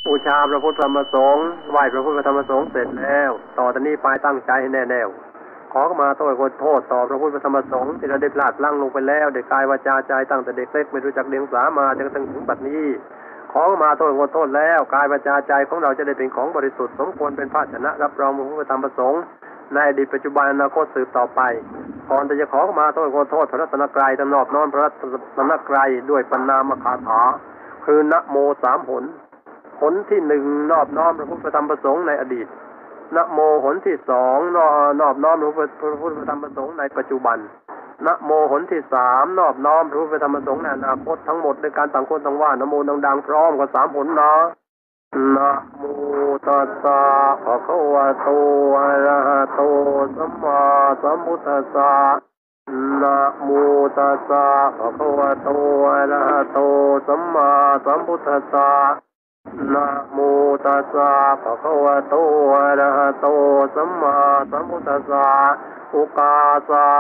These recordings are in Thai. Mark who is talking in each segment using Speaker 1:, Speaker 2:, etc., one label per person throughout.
Speaker 1: บูชาพระพุทธธรรมสงฆ์ไหว้พระพุทธธรรมสงฆ์เสร็จแล้วต่อจากนี้ไปตั้งใจให้แน่แน่วขอมาโทษต่อพระพุทธธรรมสงฆ์ที่เราได้พลาดพลั้งลงไปแล้วได้กายวาจาใจตั้งแต่เด็กเล็กไม่รู้จักเลี้ยงสามาจนกระทั่งถึงบัดนี้ขอมาโทษแล้วกายวาจาใจของเราจะได้เป็นของบริสุทธิ์สมควรเป็นภาชนะรับรองพระพุทธธรรมสงฆ์ในอดีตปัจจุบันอนาคตสืบต่อไปก่อนจะขอมาโทษพระรัตนกรัยทั้งนอบน้อมพระรัตนกรัยด้วยปณามคาถาคือนะโม3 หนหนที่1นอบน้อมพระพุทธธรรมประสงค์ในอดีตนะโมหนที่2นอบน้อมพระพุทธธรรมประสงค์ในปัจจุบันนะโมหนที่3นอบน้อมพระพุทธธรรมประสงค์ในอนาคตทั้งหมดด้วยการต่างคนต่างว่านะโมดังๆพร้อมกับ3 หนนะนะโมตัสสะภะคะวะโตอะระหะโตสัมมาสัมพุทธัสสะนะโมตัสสะภะคะวะโตอะระหะโตสัมมาสัมพุทธัสสะนะโมตัสสะภะคะวะโตอะระหะโตสัมมาสัมพุทธัสสะอุกาสะ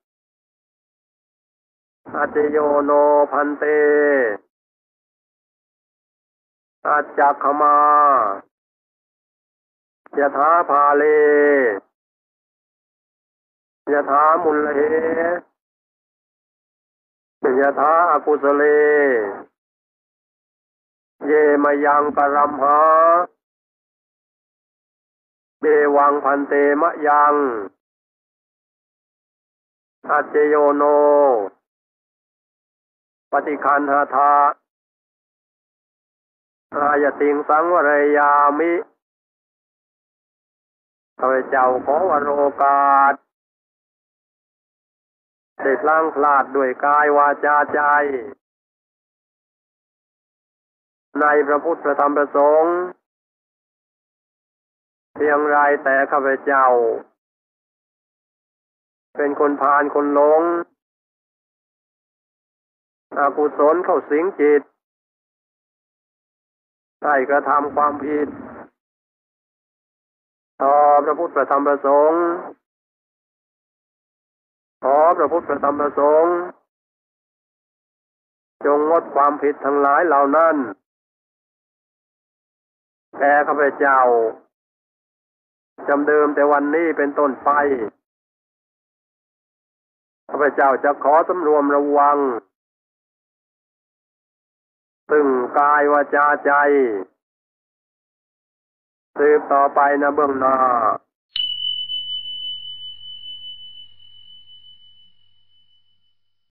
Speaker 1: อัจจโยโนพันเตอาจักขมายะถาภาเลยะถามุลเลยะถาอกุสเลเยมยังปรัมหาเบวังพันเตมะยังอัจเจโยโนปฏิคันหาทาอายติงสังวรยามิข้าพเจ้าขอวโรกาสได้พลั้งพลาดด้วยกายวาจาใจในพระพุทธพระธรรมพระสงฆ์เพียงไรแต่ข้าพเจ้าเป็นคนพาลคนหลงอกุศลเข้าสิงจิตได้กระทำความผิดต่อพระพุทธพระธรรมพระสงฆ์ขอพระพุทธพระธรรมพระสงฆ์จงงดความผิดทั้งหลายเหล่านั้นแก่ข้าพเจ้าจำเดิมแต่วันนี้เป็นต้นไปข้าพเจ้าจะขอสำรวมระวังซึ่งกายวาจาใจสืบต่อไปนะเบื้องหน้า